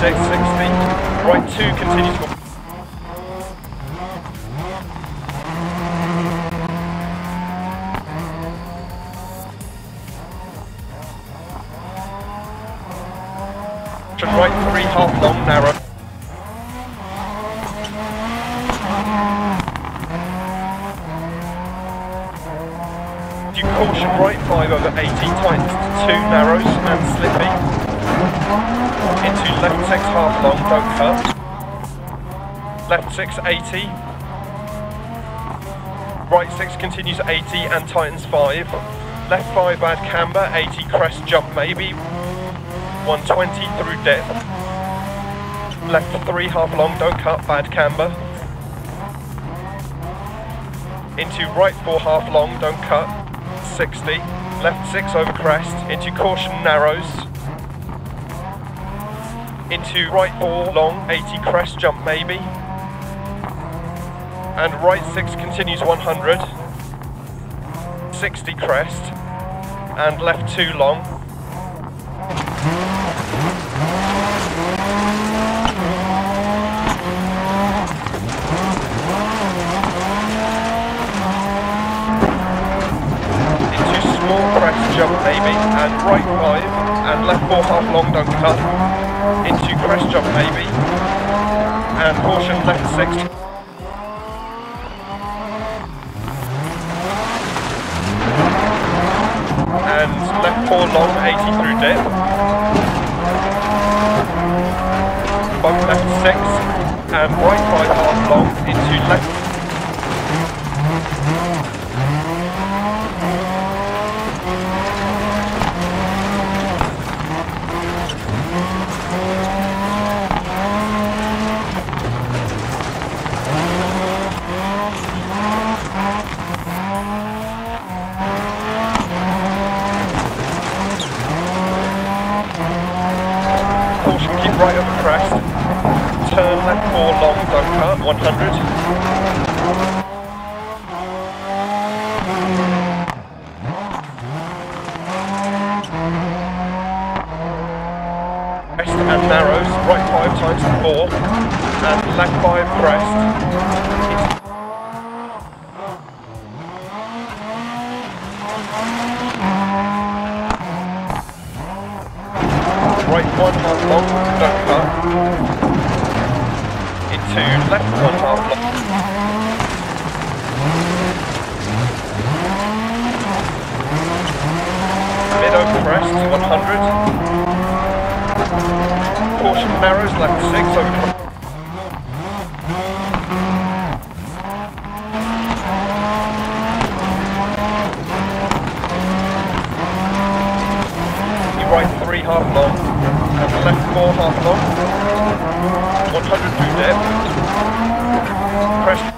6, 60. Right 2 continues for right 3 half long, narrow. You caution right 5 over 80, tightens to 2 narrows and slippy. Into left 6 half long, don't cut. Left 6 80. Right 6 continues 80 and tightens 5. Left 5 bad camber, 80 crest jump maybe. 120 through depth. Left 3 half long, don't cut, bad camber. Into right 4 half long, don't cut, 60. Left 6 over crest, into caution narrows. Into right 4 long, 80 crest jump maybe. And right 6 continues 100. 60 crest. And left 2 long. Jump maybe, and right 5, and left 4 half long, don't cut, into crest jump maybe, and caution left 6. And left 4 long, 80 through depth. Bump left 6, and right 5 half long, into left. Right over crest, turn left 4 long, don't cut, 100. Crest and narrows, right 5 times 4, and left 5 crest. Right 1 half long, don't cut. Into left 1 half long. Mid over crest, 100. Caution narrows, left 6 over crest. Right 3 half long, and left 4 half long, 100 through depth, crest